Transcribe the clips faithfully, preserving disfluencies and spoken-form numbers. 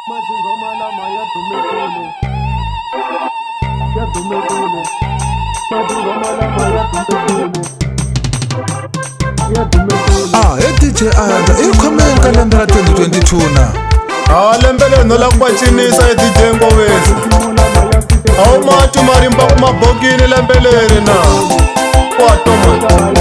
Ah, hey D J Ayanda, i khomeni ka lembe ra twenty twenty-two na. Ah, lembe leno la ku cinisa hi D J Ngovezi. A wu ma twa marimba ku mabokini lembe leri na. Wa twa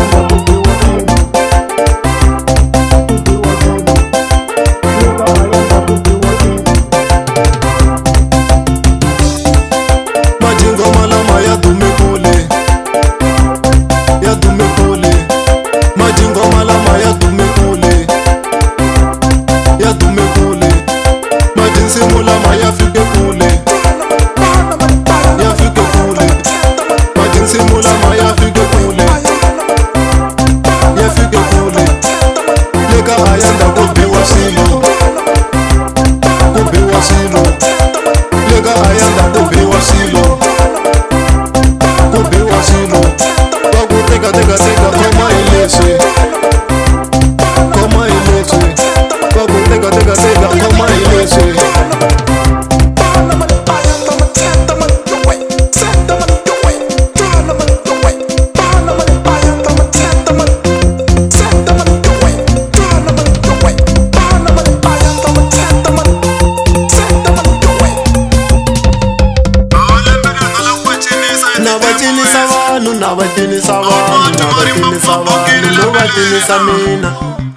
Nabatinisa vanhu, nabatinisa vanhu, no batinisa mina.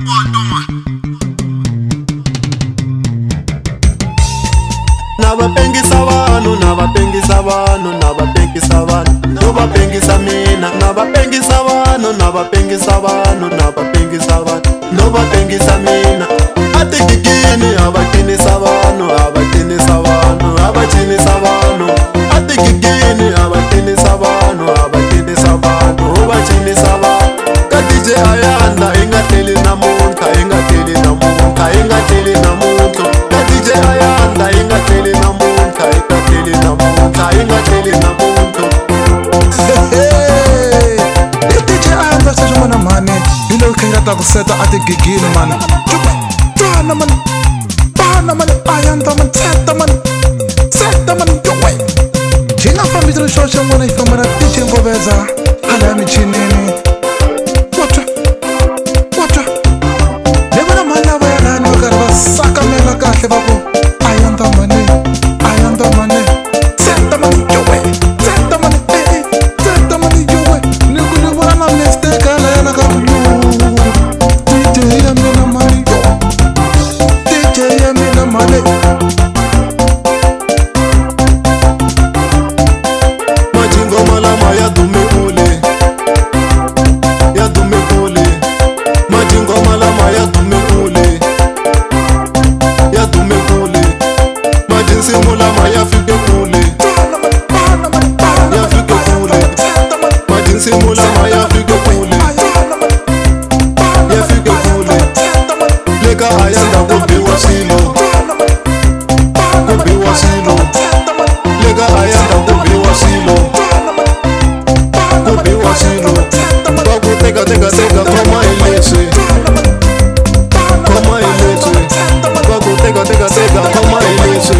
Nabapengisa vanhu, nabapengisa vanhu, nabapengisa vanhu, no bapengisa mina. Nabapengisa vanhu, nabapengisa vanhu, nabapengisa vanhu, no bapengisa mina. Atigigini abatinisa vanhu, abatinisa vanhu, abatinisa vanhu. Atigigini abatinisa vanhu, abatinisa vanhu, abatinisa vanhu. Ka D J Ayanda inga teli namuntlha, inga teli namuntlha, inga teli namuntlha. Ka D J Ayanda inga teli namuntlha, inga teli namuntlha, inga teli namuntlha. Hey, hey D J Ayanda seswi mana mhani hi lo khenga ta ku seta a tigigini mani. Twana mani, bana mani, Ayanda mani, seta mani, seta mani, yo way. Jina fambi tlo shosha mwana ifamba na D J Ngoveza hala michinini. Watcha, watcha. Lebana mala va yana no karva sakamela kahle va ku Ayanda mani, Ayanda mani, seta mani, yo way. Seta mani, eh, seta mani, yo way. Ni ku ni vona na mistake hala yana ka ku D J ya mina mani, yo. D J ya mina mani. Ayanda kubiwa silo, kubiwa silo. Lega Ayanda kubiwa silo, kubiwa silo. Bagu tega tega tega koma ilese, koma ilese. Bagu tega tega tega koma ilese.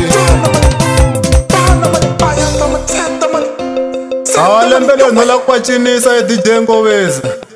Awalembe leno la ku cinisa hi D J Ngovezi.